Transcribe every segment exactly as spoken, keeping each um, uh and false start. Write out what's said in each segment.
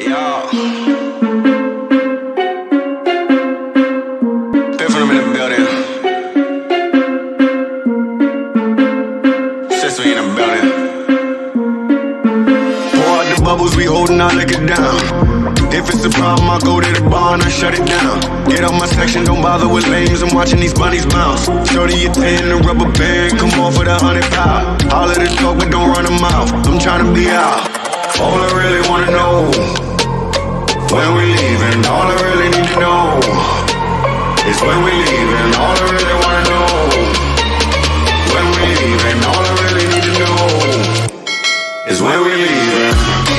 Yeah. Been from in the building. Since we in the building. Pour out the bubbles, we holding our liquor down. If it's a problem, I'll go to the bar and I shut it down. Get out my section, don't bother with lames. I'm watching these bunnies bounce. Shorty, you ten, the rubber band, come on for the hundred pound. All of the talk, but don't run a mouth. I'm trying to be out. All I really wanna know, when we leaving, all I really need to know is when we leaving, all I really wanna know. When we leaving, all I really need to know is when we leaving.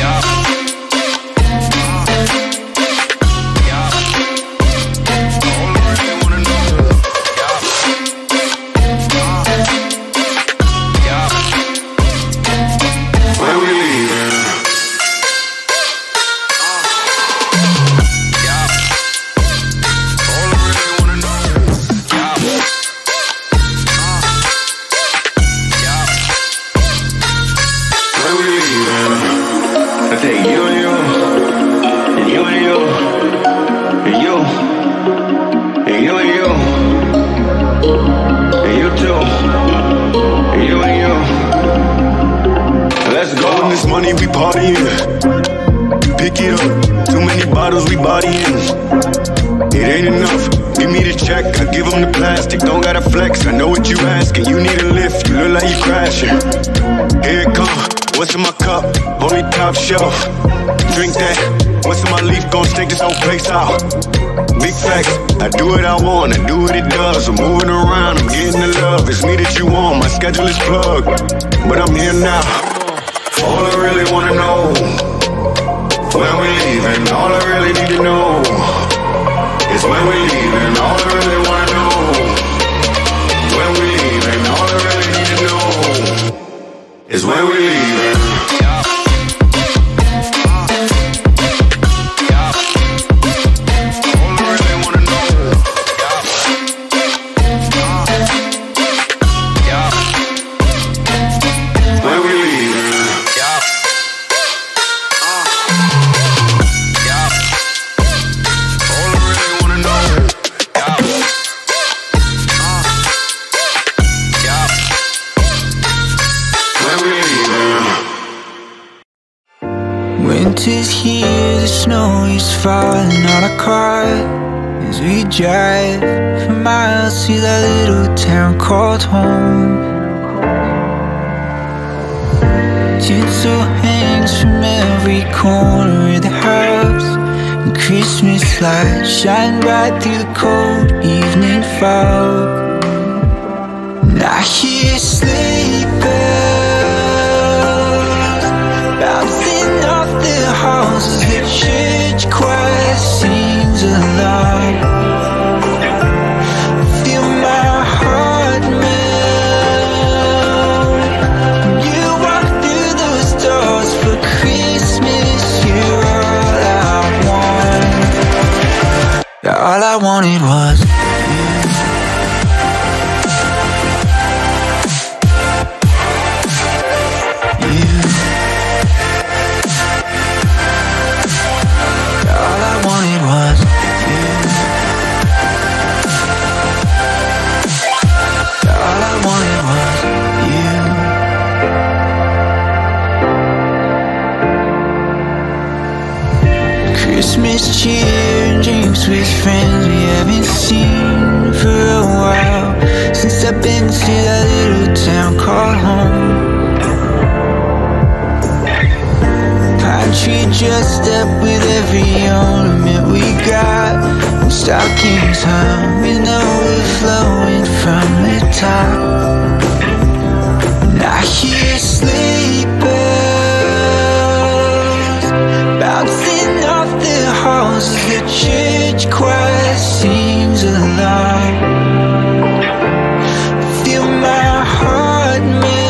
Shelf, drink that. Once in my leaf, gon' stink this whole place out. Big facts, I do what I want, I do what it does. I'm moving around, I'm getting the love. It's me that you want, my schedule is plugged, but I'm here now. All I really wanna know, when we leaving, all I really need to know is when we leaving, all I really wanna know. When we leaving, all I really need to know is when we leaving. Winter's here, the snow is falling on our car as we drive for miles to that little town called home. Tinsel hangs from every corner of the house, and Christmas lights shine bright through the cold evening fog. And I hear sleigh bells bouncing off the halls as the church choir sings aloud. Feel my heart melt when you walk through those doors for Christmas. You're all I want. All I wanted was you. Christmas cheer and drinks with friends we haven't seen for a while, since I've been to that little town called home. Pine tree dressed up with every ornament we got, and stockings hung with overflowing from the top. And I hear sleigh bells bouncing off the halls as the church choir sings aloud. Feel my heart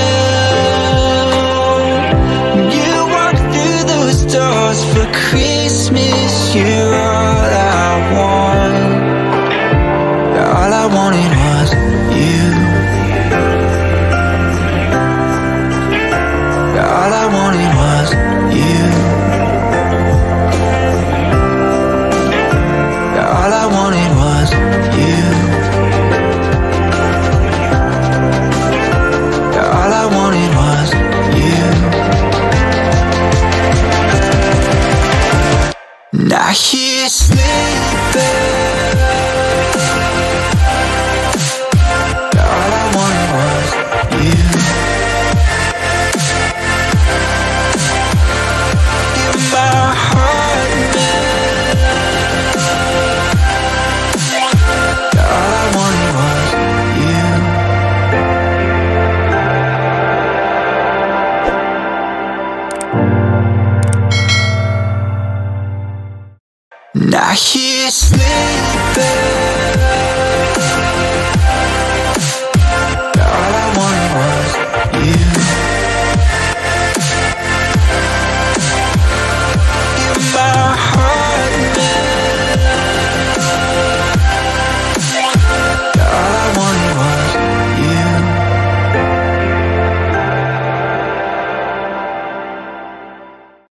melt when you walk through those doors for Christmas. You're all I want. All I wanted was you. All I wanted was you. Now you're sleeping. All I wanted was you. You're my heart, man. All I wanted was you. Now you're sleeping.